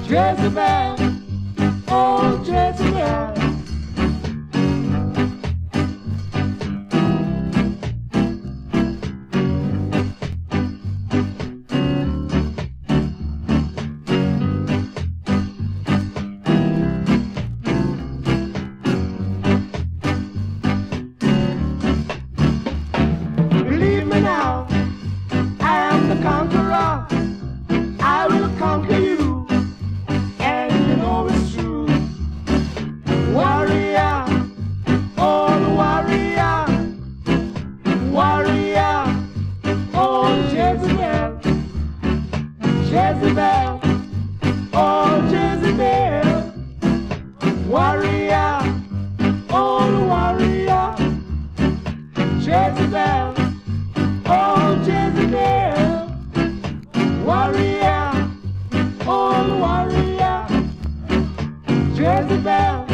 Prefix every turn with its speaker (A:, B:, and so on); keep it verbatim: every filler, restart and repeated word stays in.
A: Jezebel, oh Jezebel. Believe me now, I am the conqueror. I will conquer you, and you know it's true. Warrior, oh warrior, warrior, oh Jezebel, Jezebel, oh Jezebel, warrior, oh warrior, Jezebel, oh Jezebel, warrior, oh warrior, Jezebel.